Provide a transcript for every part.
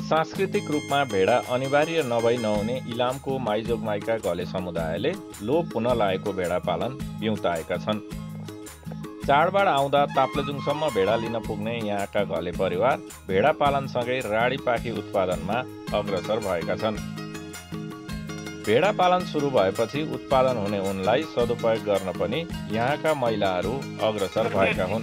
सांस्कृतिक रूपमा भेडा अनिवार्य नभई नहुने इलामको माइजोगमाईका घले समुदायले लोप हुन लागेको भेडा पालन बिउताएका छन्। चाडबाड आउँदा ताप्लेजुङसम्म भेडा लिन पुग्ने यहाँका घले परिवार भेडा पालनसँगै राडी पाखी उत्पादनमा अग्रसर भएका छन्। भेडा पालन सुरु भएपछि उत्पादन हुने उनलाई सदुपयोग गर्न पनि यहाँका महिलाहरू अग्रसर भएका हुन्।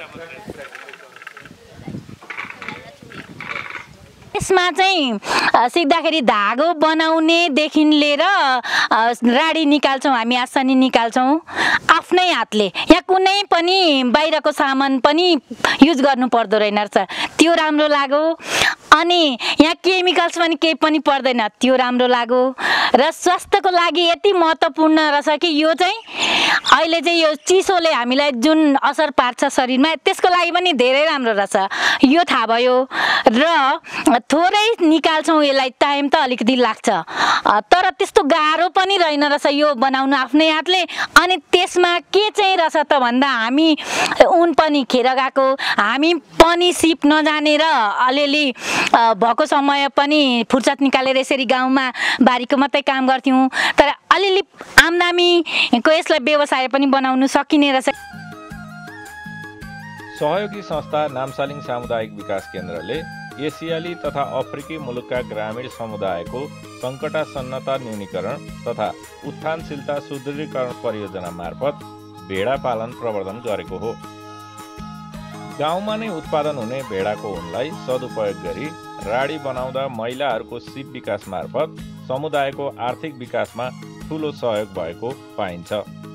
यसमा चाहिँ सिक्दाखेरि धागो बनाउनेदेखि लिएर राडी निकाल्छौँ, हामी आसानी निकाल्छौँ आफ्नै हातले। यहाँ कुनै पनि बाहिरको सामान पनि युज गर्नु पर्दो रहेन रहेछ, त्यो राम्रो लाग्यो। अनि यहाँ केमिकल्स पनि केही पनि पर्दैन, त्यो राम्रो लाग्यो। र स्वास्थ्यको लागि यति महत्त्वपूर्ण रहेछ कि यो चाहिँ अहिले चाहिँ यो चिसोले हामीलाई जुन असर पार्छ शरीरमा, त्यसको लागि पनि धेरै राम्रो रहेछ, यो थाहा भयो। र थोरै निकाल्छौँ, यसलाई टाइम त अलिकति लाग्छ, तर त्यस्तो गाह्रो पनि रहेन रहेछ यो बनाउनु आफ्नै हातले। अनि त्यसमा के चाहिँ रहेछ त भन्दा हामी उन पनि खेर गएको, हामी पनि सिप नजानेर अलिअलि भएको समय पनि फुर्सद निकालेर यसरी गाउँमा बारीको मात्रै काम गर्थ्यौँ, तर अलिअलि आम्दानीको यसलाई व्यवसाय पनि बनाउनु सकिने रहेछ। सहयोगी संस्था नामसालिङ सामुदायिक विकास केन्द्रले एसियाली तथा अफ्रिकी मुलुकका ग्रामीण समुदायको सङ्कटासन्नता न्यूनीकरण तथा उत्थानशीलता सुदृढीकरण परियोजना मार्फत भेडा पालन प्रवर्धन गरेको हो। गाउँमा नै उत्पादन हुने भेडाको उनलाई सदुपयोग गरी राडी बनाउँदा महिलाहरूको सिप विकास मार्फत समुदायको आर्थिक विकासमा ठूलो सहयोग भएको पाइन्छ।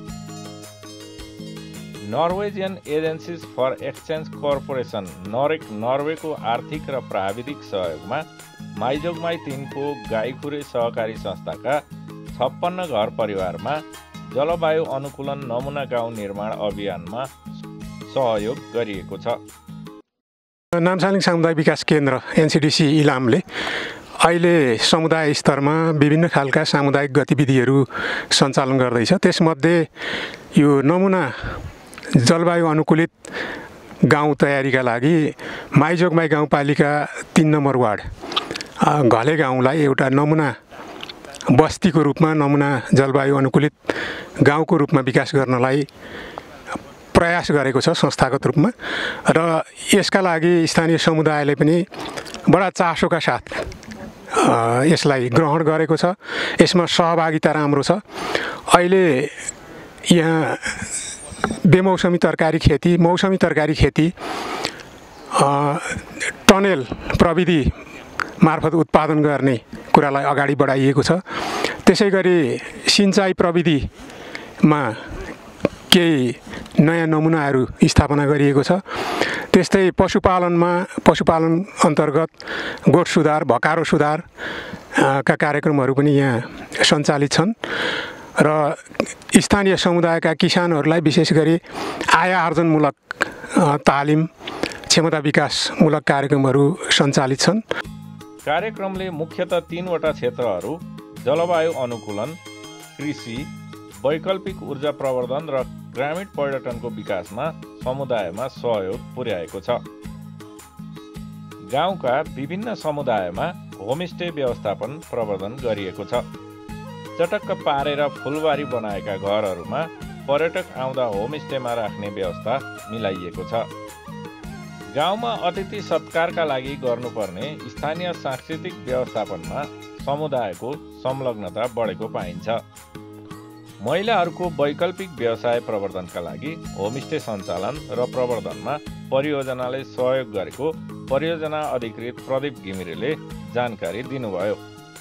Norwegian agencies for exchange corporation NOREC नर्वेको आर्थिक र प्राविधिक सहयोगमा माइजोगमाई 3 को गाईखुरे सहकारी संस्थाका 56 घर परिवारमा जलवायु अनुकूलन नमुना गाउँ निर्माण अभियानमा सहयोग गरिएको छ। नामसालिङ सामुदायिक विकास केन्द्र NCDC इलामले अहिले समुदाय स्तरमा विभिन्न खालका सामुदायिक गतिविधिहरू सञ्चालन गर्दैछ। त्यसमध्ये यो नमुना जलवायु अनुकूलित गाउँ तयारीका लागि माइजोगमाई गाउँपालिका 3 नम्बर वार्ड घले गाउँलाई एउटा नमुना बस्तीको रूपमा, नमुना जलवायु अनुकूलित गाउँको रूपमा विकास गर्नलाई प्रयास गरेको छ संस्थागत रूपमा। र यसका लागि स्थानीय समुदायले पनि बडा चासोका साथ यसलाई ग्रहण गरेको छ। यसमा सहभागिता राम्रो छ। अहिले यहाँ बेमौसमी तरकारी खेती, मौसमी तरकारी खेती टनेल प्रविधि मार्फत उत्पादन गर्ने कुरालाई अगाडि बढाइएको छ। त्यसै गरी सिँचाइ प्रविधिमा केही नयाँ नमुनाहरू स्थापना गरिएको छ। त्यस्तै पशुपालन अन्तर्गत गोठ सुधार, भकारो सुधार का कार्यक्रमहरू पनि यहाँ सञ्चालित छन्। र स्थानीय समुदायका किसानहरूलाई विशेष गरी आय आर्जनमूलक तालिम, क्षमता विकासमूलक कार्यक्रमहरू सञ्चालित छन्। कार्यक्रमले मुख्यतः 3 वटा क्षेत्रहरू जलवायु अनुकूलन, कृषि, वैकल्पिक ऊर्जा प्रवर्धन र ग्रामीण पर्यटनको विकासमा समुदायमा सहयोग पुर्याएको छ। गाउँका विभिन्न समुदायमा होमस्टे व्यवस्थापन प्रवर्धन गरिएको छ। चटक्क पारेर फुलबारी बनाएका घरहरूमा पर्यटक आउँदा होमस्टेमा राख्ने व्यवस्था मिलाइएको छ। गाउँमा अतिथि सत्कारका लागि गर्नुपर्ने स्थानीय सांस्कृतिक व्यवस्थापनमा समुदायको संलग्नता बढेको पाइन्छ। महिलाहरूको वैकल्पिक व्यवसाय प्रवर्धनका लागि होमस्टे सञ्चालन र प्रवर्धनमा परियोजनाले सहयोग गरेको परियोजना अधिकृत प्रदीप घिमिरेले जानकारी दिनुभयो।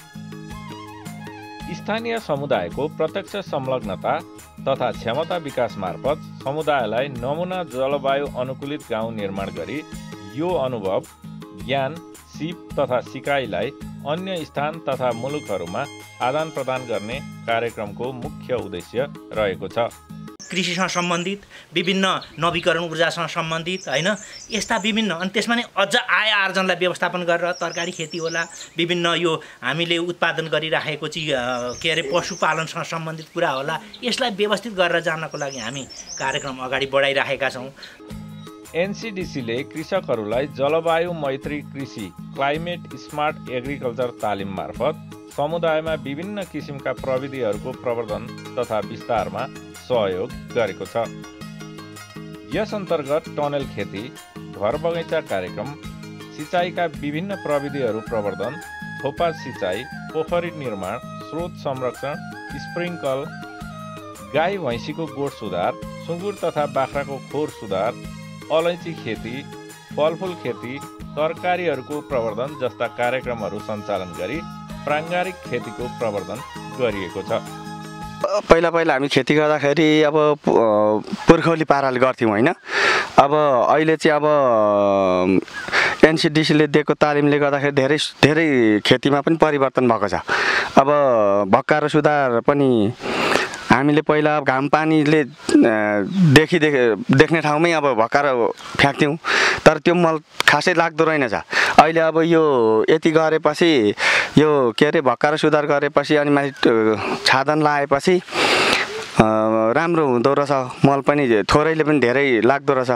स्थानीय समुदायको प्रत्यक्ष संलग्नता तथा क्षमता विकास मार्फत समुदायलाई नमुना जलवायु अनुकूलित गाउँ निर्माण गरी यो अनुभव, ज्ञान, सिप तथा सिकाइलाई अन्य स्थान तथा मुलुकहरूमा आदान प्रदान गर्ने कार्यक्रमको मुख्य उद्देश्य रहेको छ। कृषिसँग सम्बन्धित, विभिन्न नवीकरण ऊर्जासँग सम्बन्धित हैन, यस्ता विभिन्न, अनि त्यसमा नै अझ आय आर्जनलाई व्यवस्थापन गरेर तरकारी खेती होला, विभिन्न यो हामीले उत्पादन गरिराखेको चाहिँ पशुपालनसँग सम्बन्धित कुरा होला, यसलाई व्यवस्थित गरेर जानको लागि हामी कार्यक्रम अगाडि बढाइराखेका छौँ। एनसीडीसीले कृषकहरूलाई जलवायु मैत्री कृषि क्लाइमेट स्मार्ट एग्रिकल्चर तालिम मार्फत समुदायमा विभिन्न किसिमका प्रविधिहरूको प्रवर्धन तथा विस्तारमा सहयोग गरेको छ। यस अन्तर्गत टनेल खेती, घर बगैँचा कार्यक्रम, सिँचाइका विभिन्न प्रविधिहरू प्रवर्धन, थोपा सिँचाइ, पोखरी निर्माण, स्रोत संरक्षण, स्प्रिङ्कल, गाई भैँसीको गोठ सुधार, सुँगुर तथा बाख्राको खोर सुधार, अलैँची खेती, फलफुल खेती, तरकारीहरूको प्रवर्धन जस्ता कार्यक्रमहरू सञ्चालन गरी प्राङ्गारिक खेतीको प्रवर्धन गरिएको छ। पहिला हामी खेती गर्दाखेरि अब पुर्खौली पाराले गर्थ्यौँ होइन। अब अहिले चाहिँ अब एनसीडीसीले दिएको तालिमले गर्दाखेरि धेरै खेतीमा पनि परिवर्तन भएको छ। अब भक्का र सुधार पनि हामीले पहिला घाम पानीले देख्ने ठाउँमै अब भक्काएर फ्याँक्थ्यौँ, तर त्यो मल खासै लाग्दो रहेनछ। अहिले अब यो यति गरेपछि यो के अरे भक्काएर सुधार गरेपछि अनि माथि छादन लगाएपछि राम्रो हुँदो रहेछ। मल पनि थोरैले पनि धेरै लाग्दो रहेछ।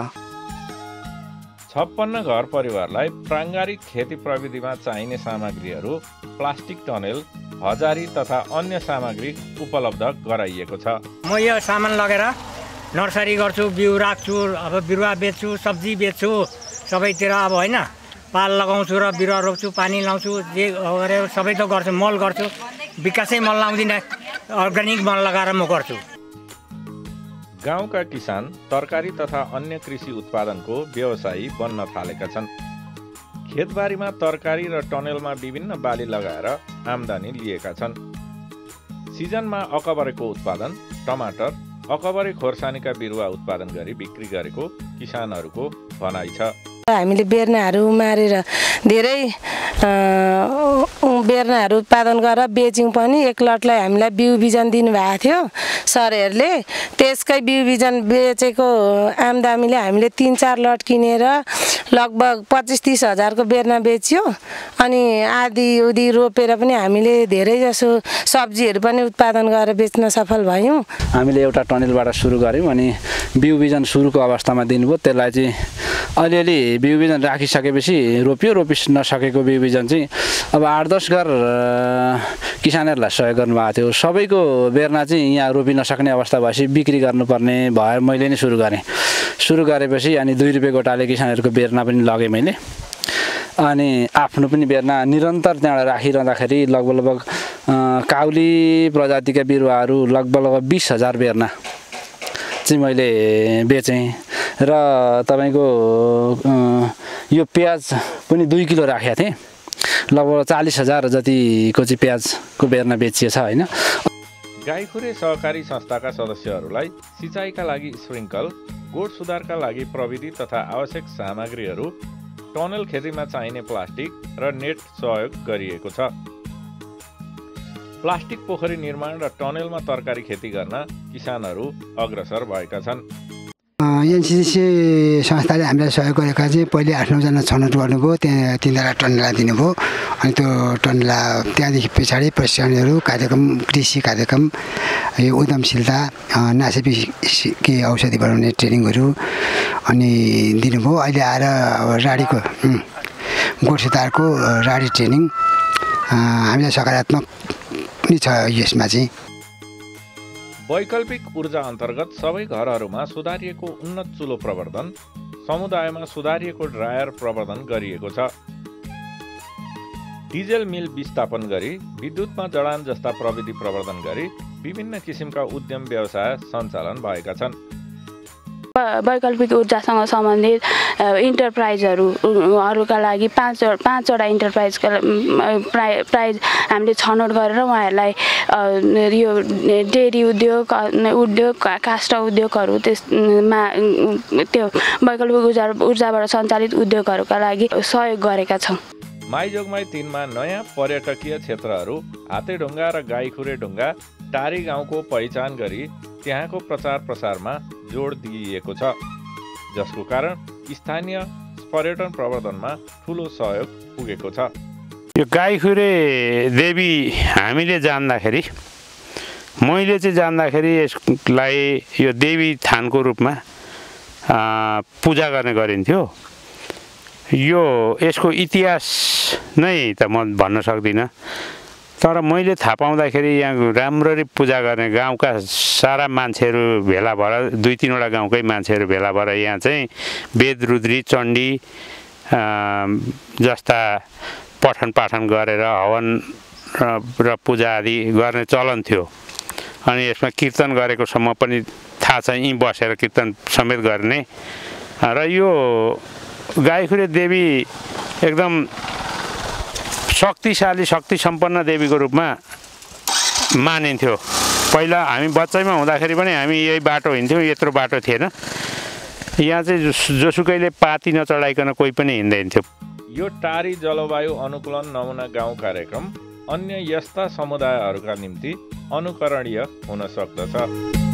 56 घर परिवारलाई प्राङ्गारिक खेती प्रविधिमा चाहिने सामग्रीहरू प्लास्टिक टनेल, हजारी तथा अन्य सामग्री उपलब्ध गराइएको छ। म यो सामान लगेर नर्सरी गर्छु, बिउ राख्छु, अब बिरुवा बेच्छु, सब्जी बेच्छु, सबैतिर अब होइन पाल लगाउँछु र बिरुवा रोप्छु, पानी लाउँछु, जे गरेर सबै त गर्छु। मल गर्छु, विकासै मल लाउँदिनँ, अर्ग्यानिक मल लगाएर म गर्छु। गाउँका किसान तरकारी तथा अन्य कृषि उत्पादनको व्यवसायी बन्न थालेका छन्। खेतबारीमा तरकारी र टनेलमा विभिन्न बाली लगाएर आम्दानी लिएका छन्। सिजनमा अकबरेको उत्पादन, टमाटर, अकबरे खोर्सानीका बिरुवा उत्पादन गरी बिक्री गरेको किसानहरूको भनाइ छ। हामीले बेर्नाहरू मारेर धेरै बेर्नाहरू उत्पादन गरेर बेच्यौँ पनि। एक लटलाई हामीलाई बिउ बिजन दिनुभएको थियो सरहरूले, त्यसकै बिउ बिजन बेचेको आम्दानीले हामीले 3-4 लट किनेर लगभग 25-30 हजारको बेर्ना बेच्यो। अनि आधी उधी रोपेर पनि हामीले धेरै जसो सब्जीहरू पनि उत्पादन गरेर बेच्न सफल भयौँ। हामीले एउटा टनेलबाट सुरु गऱ्यौँ, अनि बिउ बिजन सुरुको अवस्थामा दिनुभयो। त्यसलाई चाहिँ अलिअलि बिउ बिजन राखिसकेपछि रोपि नसकेको बिउ बिजन चाहिँ अब 8-10 घर किसानहरूलाई सहयोग गर्नुभएको थियो। सबैको बेर्ना चाहिँ यहाँ रोपि नसक्ने अवस्था भएपछि बिक्री गर्नुपर्ने भएर मैले नै सुरु गरेपछि अनि 2 रुपियाँ गोटाले किसानहरूको बेर्ना पनि लगेँ मैले। अनि आफ्नो पनि बेर्ना निरन्तर त्यहाँबाट राखिरहँदाखेरि लगभग काउली प्रजातिका बिरुवाहरू लगभग 20,000 बेर्ना चाहिँ मैले बेचेँ। र तपाईँको यो प्याज पनि 2 किलो राखेको थिएँ, लगभग 40,000 जतिको चाहिँ प्याजको बेर्ना बेचिएछ होइन। गाईखुरे सहकारी संस्थाका सदस्यहरूलाई सिँचाइका लागि स्प्रिङ्कल, गोठ सुधारका लागि प्रविधि तथा आवश्यक सामग्रीहरू, टनेल खेतीमा चाहिने प्लास्टिक र नेट सहयोग गरिएको छ। प्लास्टिक पोखरी निर्माण र टनेलमा तरकारी खेती गर्न किसानहरू अग्रसर भएका छन्। एनसीडीसी संस्थाले हामीलाई सहयोग गरेका चाहिँ पहिले 8-9 जना छनौट गर्नुभयो, त्यहाँ 3 टनेला दिनुभयो। अनि त्यो टनेला त्यहाँदेखि पछाडि प्रशिक्षणहरू कार्यक्रम, कृषि कार्यक्रम, यो उद्यमशीलता, नासिकी औषधि बनाउने ट्रेनिङहरू अनि दिनुभयो। अहिले आएर अब राडीको गोठ सुधारको राडी ट्रेनिङ हामीलाई सकारात्मक पनि छ। यसमा चाहिँ वैकल्पिक ऊर्जा अन्तर्गत सबै घरहरूमा सुधारिएको उन्नत चुलो प्रवर्धन, समुदायमा सुधारिएको ड्रायर प्रवर्धन गरिएको छ। डिजेल मिल विस्थापन गरी विद्युतमा जडान जस्ता प्रविधि प्रवर्धन गरी विभिन्न किसिमका उद्यम व्यवसाय सञ्चालन भएका छन्। वैकल्पिक ऊर्जासँग सम्बन्धित इन्टरप्राइजहरूका लागि 5वटा इन्टरप्राइजका प्राइज हामीले छनौट गरेर उहाँहरूलाई यो डेरी उद्योग, काष्ठ उद्योगहरू, त्यसमा त्यो वैकल्पिक ऊर्जाबाट सञ्चालित उद्योगहरूका लागि सहयोग गरेका छौँ। माइजोगमाई 3 मा नयाँ पर्यटकीय क्षेत्रहरू हातेढुङ्गा र गाईखुरे ढुङ्गा टारीगाउँको पहिचान गरी त्यहाँको प्रचार प्रसारमा जोड दिइएको छ, जसको कारण स्थानीय पर्यटन प्रवर्धनमा ठुलो सहयोग पुगेको छ। यो गाईखुरे देवी हामीले जान्दाखेरि, मैले चाहिँ जान्दाखेरि यसलाई यो देवी थानको रूपमा पूजा गर्ने गरिन्थ्यो। यसको इतिहास नै त म भन्न सक्दिनँ, तर मैले थाहा पाउँदाखेरि यहाँ राम्ररी पूजा गर्ने गाउँका सारा मान्छेहरू भेला भएर 2-3वटा गाउँकै मान्छेहरू भेला भएर यहाँ चाहिँ वेद रुद्री चण्डी जस्ता पठन पाठन गरेर हवन र पूजा आदि गर्ने चलन थियो। अनि यसमा कीर्तन गरेकोसम्म पनि थाहा छ, यहीँ बसेर कीर्तन समेत गर्ने। र यो गाईखुरे देवी एकदम शक्तिशाली शक्ति सम्पन्न देवीको रूपमा मानिन्थ्यो। पहिला हामी बच्चैमा हुँदाखेरि पनि हामी यही बाटो हिँड्थ्यौँ, यत्रो बाटो थिएन। यहाँ चाहिँ जोसुकैले पाती नचढाइकन कोही पनि हिँड्दैन थियो। यो टारी जलवायु अनुकूलन नमुना गाउँ कार्यक्रम अन्य यस्ता समुदायहरूका निम्ति अनुकरणीय हुन सक्दछ।